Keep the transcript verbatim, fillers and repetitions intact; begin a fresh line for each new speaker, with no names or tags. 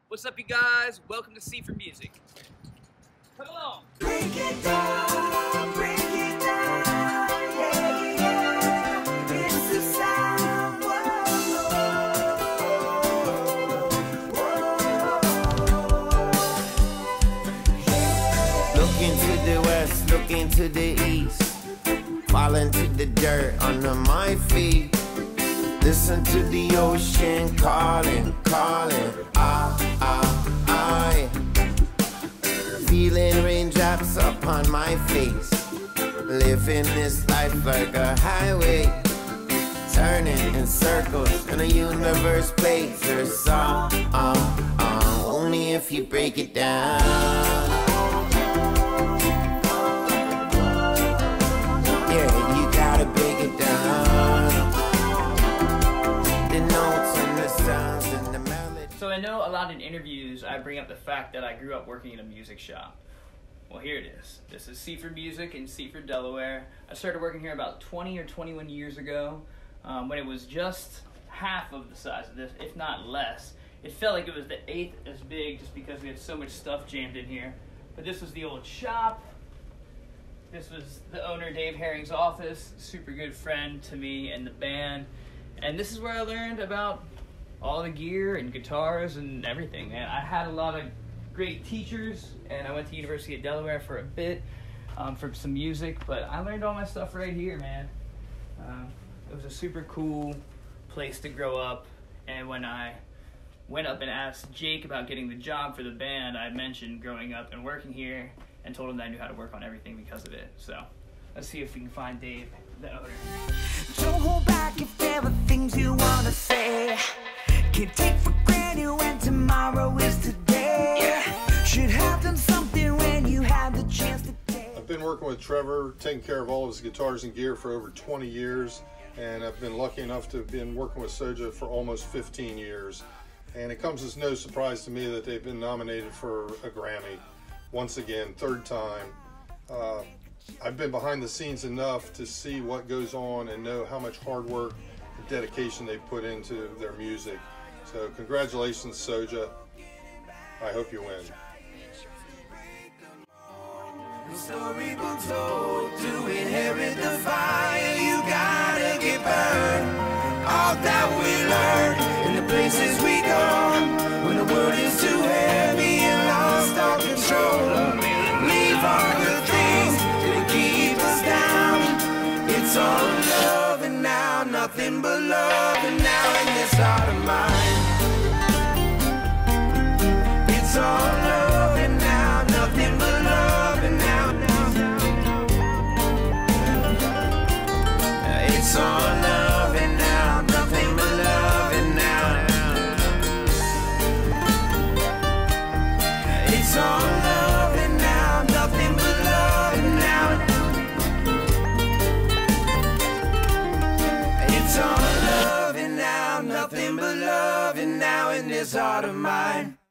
What's up, you guys? Welcome to Seaford Music. Come along.
Break it down, break it down, yeah, yeah. It's the sound. Whoa, whoa.
Look into the west, look into the east, fall into the dirt under my feet. Listen to the ocean calling, calling, ah, ah, ah. Feeling raindrops upon my face, living this life like a highway, turning in circles in a universe place. There's all, uh, uh, only if you break it down. Yeah, you gotta break it down. The notes and the sounds and the melody.
So I know a lot in interviews I bring up the fact that I grew up working in a music shop. Well, here it is. This is Seaford Music in Seaford, Delaware. I started working here about twenty or twenty-one years ago, um, when it was just half of the size of this, if not less. It felt like it was the eighth as big just because we had so much stuff jammed in here. But this was the old shop. This was the owner, Dave Herring's office, super good friend to me and the band. And this is where I learned about all the gear and guitars and everything, man. I had a lot of great teachers, and I went to University of Delaware for a bit um, for some music, but I learned all my stuff right here, man. Uh, it was a super cool place to grow up, and when I went up and asked Jake about getting the job for the band, I mentioned growing up and working here and told him that I knew how to work on everything because of it. So let's see if we can find Dave, the owner.
Don't hold back if there are things you wanna say. Can't take for granted when tomorrow is today. Should have done something when you had the chance today.
I've been working with Trevor, taking care of all of his guitars and gear for over twenty years, and I've been lucky enough to have been working with SOJA for almost fifteen years. And it comes as no surprise to me that they've been nominated for a Grammy. Once again, third time. Uh, I've been behind the scenes enough to see what goes on and know how much hard work and dedication they put into their music. So congratulations, SOJA. I hope you win.
The story books told to inherit the fire. You gotta get burned. All that we learn in the places we go. When the world is too heavy and lost all control, leave all the things that keep us down. It's all love and now, nothing but love and now in this heart of mine. It's all love and now, nothing but love and now, now. It's all love and now, nothing but love and now. It's all love and now, nothing but love and now. It's all love and now, nothing but love and now in this heart of mine.